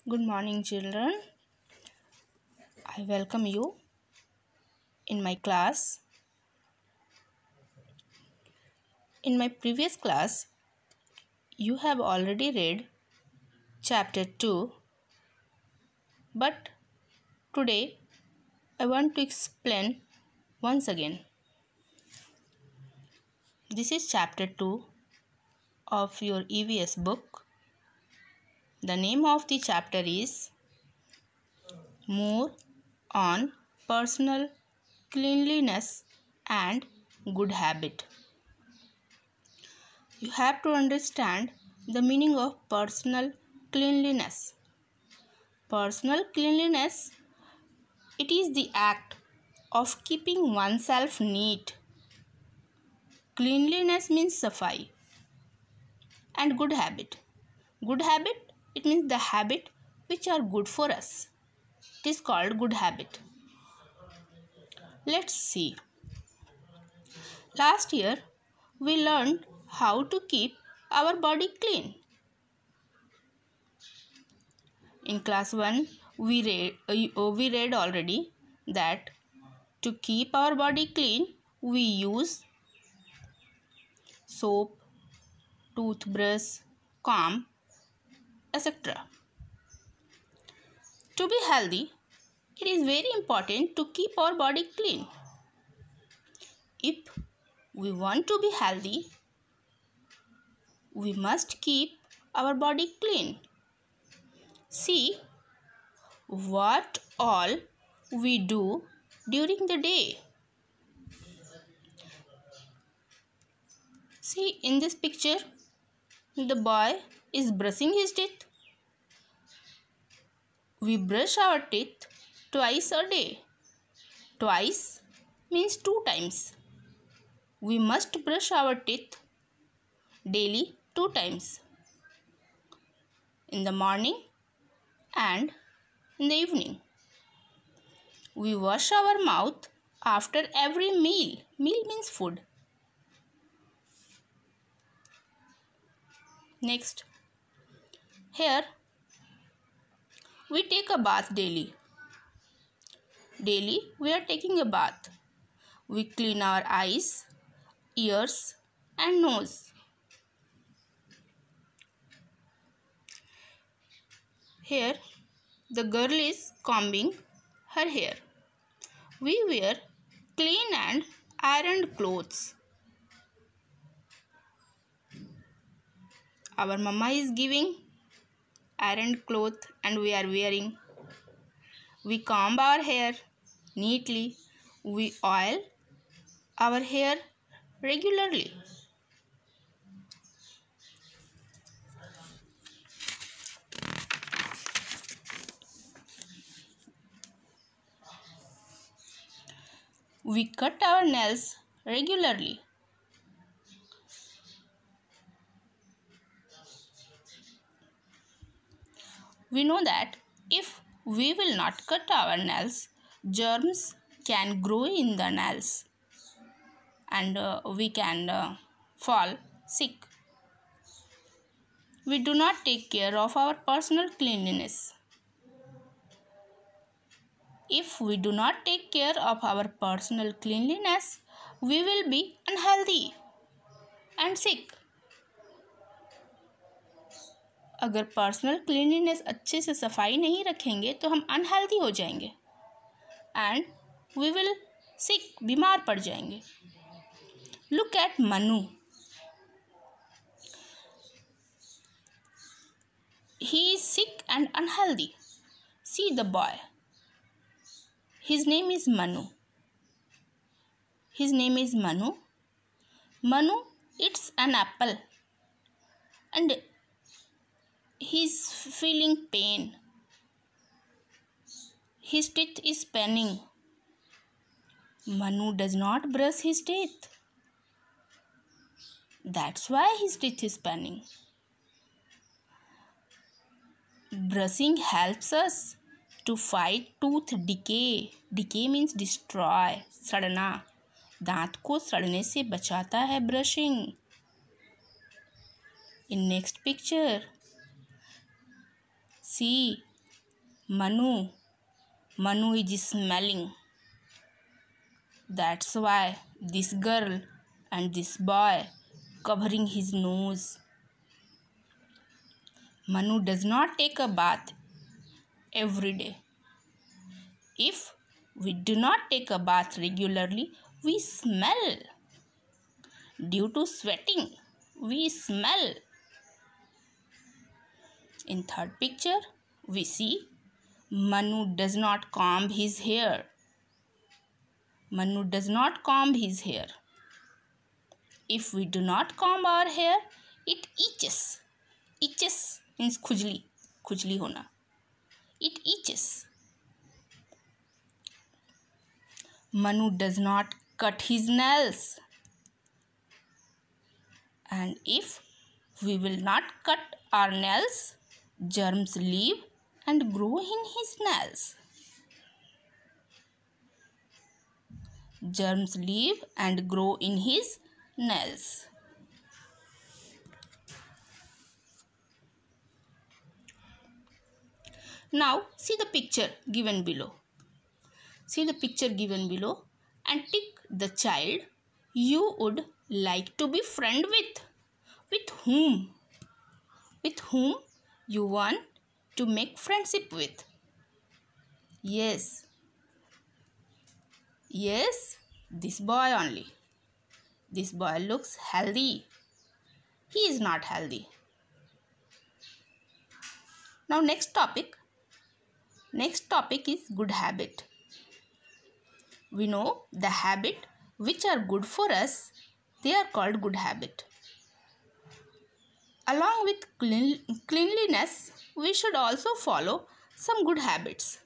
Good morning, children. I welcome you in my class. In my previous class, you have already read chapter 2, but today I want to explain once again. This is chapter 2 of your EVS book. The name of the chapter is More on Personal Cleanliness and Good Habit. You have to understand the meaning of personal cleanliness. Personal cleanliness, it is the act of keeping oneself neat. Cleanliness means safai. And good habit. Good habit, it means the habit which are good for us. It is called good habit. Let's see. Last year, we learned how to keep our body clean. In class 1, we read already that to keep our body clean, we use soap, toothbrush, comb, etc. To be healthy, it is very important to keep our body clean. If we want to be healthy, we must keep our body clean. See what all we do during the day. See in this picture, the boy is brushing his teeth. We brush our teeth twice a day. Twice means 2 times. We must brush our teeth daily 2 times. In the morning and in the evening. We wash our mouth after every meal. Meal means food. Next, here we take a bath daily. Daily we are taking a bath. We clean our eyes, ears and nose. Here the girl is combing her hair. We wear clean and ironed clothes. Our mama is giving ironed cloth and we are wearing. We comb our hair neatly. We oil our hair regularly. We cut our nails regularly. We know that if we will not cut our nails, germs can grow in the nails and we can fall sick. We do not take care of our personal cleanliness. If we do not take care of our personal cleanliness, we will be unhealthy and sick. अगर personal cleanliness अच्छे से सफाई नहीं रखेंगे तो हम unhealthy हो जाएंगे एंड वी विल सिक, बीमार पड़ जाएंगे. Look at Manu. He is sick and unhealthy. See the boy. His name is Manu. His name is Manu. Manu eats an apple and he is feeling pain. His teeth is paining. Manu does not brush his teeth. That's why his teeth is paining. Brushing helps us to fight tooth decay. Decay means destroy, सड़ना. दांत को सड़ने से बचाता है brushing. In next picture, see Manu. Manu is smelling. That's why this girl and this boy covering his nose. Manu does not take a bath every day. If we do not take a bath regularly, we smell. Due to sweating, we smell. In third picture, we see Manu does not comb his hair. Manu does not comb his hair. If we do not comb our hair, it itches. Itches means khujli. Khujli hona. It itches. Manu does not cut his nails. And if we will not cut our nails, germs live and grow in his nails. Germs live and grow in his nails. Now see the picture given below. See the picture given below and tick the child you would like to be friend with. With whom? With whom you want to make friendship with. Yes. Yes, this boy only. This boy looks healthy. He is not healthy. Now next topic. Next topic is good habit. We know the habit which are good for us, they are called good habit. Along with cleanliness, we should also follow some good habits.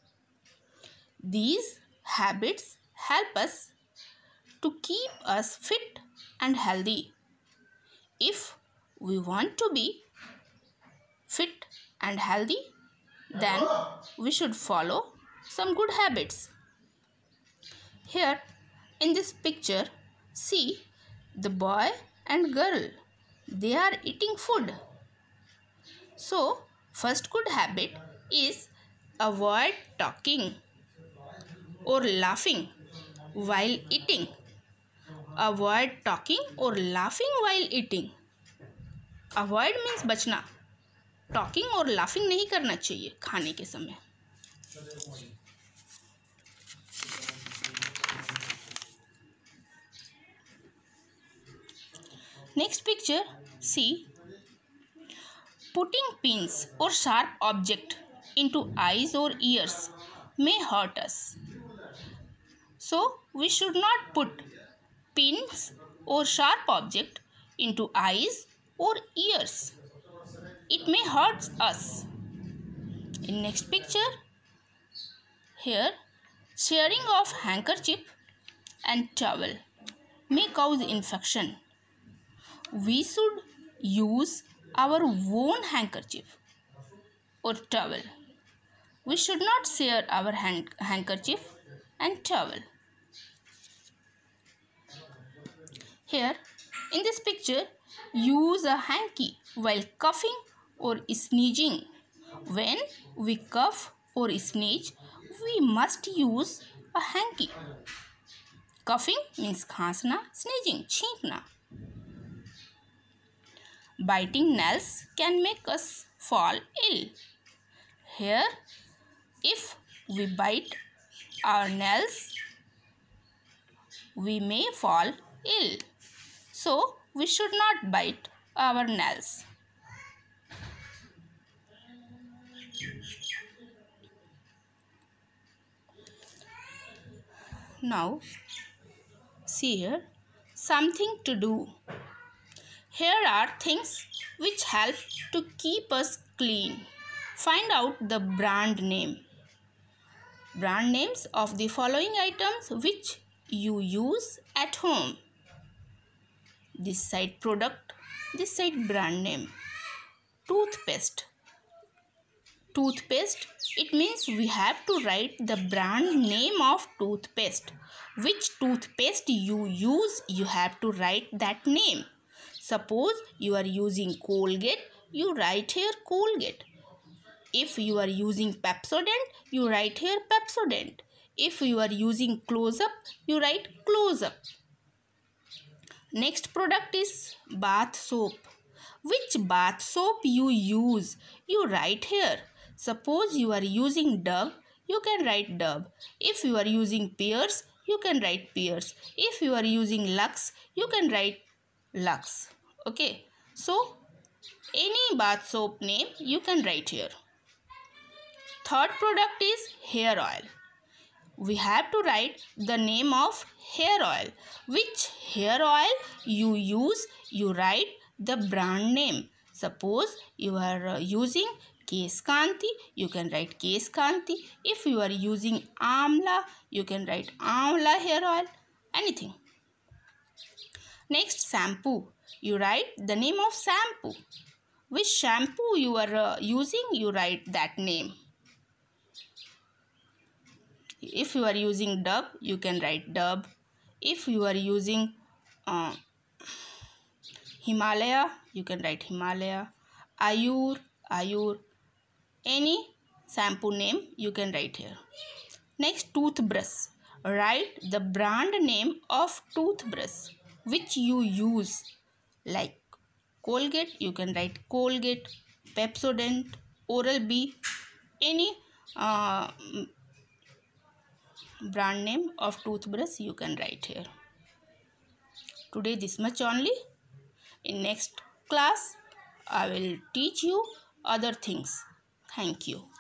These habits help us to keep us fit and healthy. If we want to be fit and healthy, then we should follow some good habits. Here in this picture, see the boy and girl. They are eating food. So, first good habit is avoid talking or laughing while eating. Avoid talking or laughing while eating. Avoid means बचना. Talking और laughing नहीं करना चाहिए खाने के समय. Next picture, see, putting pins or sharp object into eyes or ears may hurt us. So, we should not put pins or sharp object into eyes or ears. It may hurt us. In next picture, here, sharing of handkerchief and towel may cause infection. We should use our own handkerchief or towel. We should not share our handkerchief and towel. Here in this picture, use a hanky while coughing or sneezing. When we cough or sneeze, we must use a hanky. Coughing means खांसना, sneezing छींकना. Biting nails can make us fall ill. Here, if we bite our nails, we may fall ill. So, we should not bite our nails. Now, see here, something to do. Here are things which help to keep us clean. Find out the brand name. Brand names of the following items which you use at home. This side product, this side brand name. Toothpaste. Toothpaste, it means we have to write the brand name of toothpaste. Which toothpaste you use, you have to write that name. Suppose you are using Colgate, you write here Colgate. If you are using Pepsodent, you write here Pepsodent. If you are using Close-Up, you write Close-Up. Next product is bath soap. Which bath soap you use? You write here. Suppose you are using Dove, you can write Dove. If you are using Pears, you can write Pears. If you are using Lux, you can write Lux. Okay. So, any bath soap name you can write here. Third product is hair oil. We have to write the name of hair oil. Which hair oil you use, you write the brand name. Suppose you are using Kesh Kanti, you can write Kesh Kanti. If you are using Amla, you can write Amla hair oil. Anything. Next, shampoo. You write the name of shampoo. Which shampoo you are using, you write that name. If you are using Dove, you can write Dove. If you are using Himalaya, you can write Himalaya. Ayur, Ayur. Any shampoo name you can write here. Next, toothbrush. Write the brand name of toothbrush which you use. Like Colgate, you can write Colgate, Pepsodent, Oral-B. Any brand name of toothbrush you can write here. Today this much only. In next class I will teach you other things. Thank you.